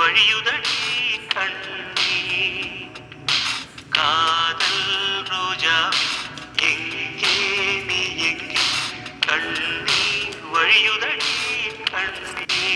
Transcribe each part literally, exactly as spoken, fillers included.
வழியுதடி கண்ணே காதல் ரோஜா எங்கே நீ எங்கே கண்ணீர் வழியுதடி கண்ணே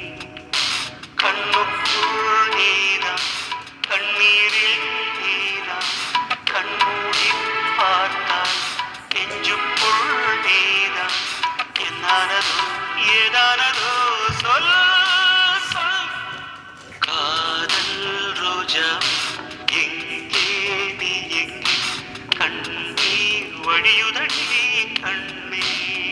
கண்ணுக்குள் நீதான் கண்ணீரில் நீதான் கண்மூடி பார்த்தால் நெஞ்சுக்குள் நீதான் என்னானதோ ஏதானதோ சொல் சொல் காதல் ரோஜா எங்கே நீ எங்கே கண்ணீர் வழியுதடி கண்ணே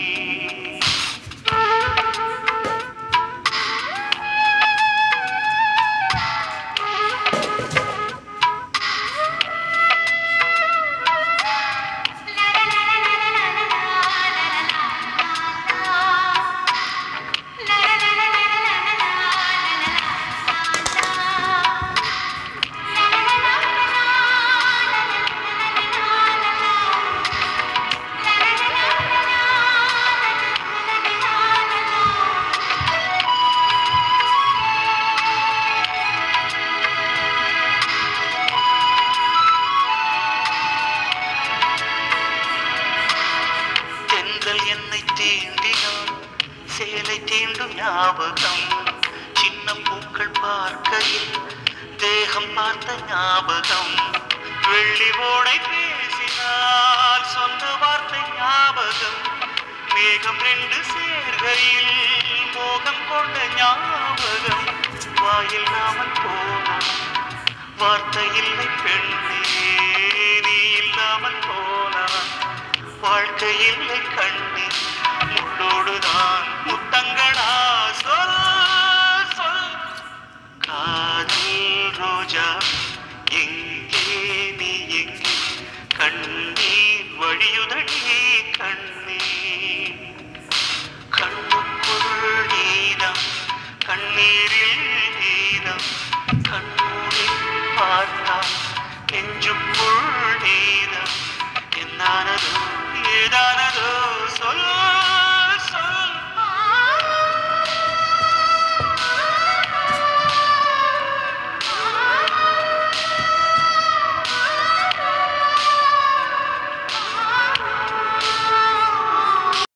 என்னை தீண்டினான் சேலை தீண்டும் ஞாபகம் சின்ன பூக்கள் பார்க்கையில் தேகம் பார்த்த ஞாபகம் வெள்ளி ஓடை பேசினால் சொந்த வார்த்தை ஞாபகம் மேகம் ரெண்டு சேர்கையில் மோகம் கொண்ட ஞாபகம் வாயில்லாமல் போனான் வார்த்தை இல்லை பெண்ணே நீ இல்லாமல் போனான் வாழ்க்கை இல்லை கண்ணே முள்ளோடுதான் முத்தங்களா சொல் சொல் காதல் ரோஜா எங்கே நீ எங்கே கண்ணீர் வழியுதடி கண்ணே கண்ணுக்குள் நீதான் கண்ணீரில் நீதான் கண்ணூரில் பார்த்தால் நெஞ்சு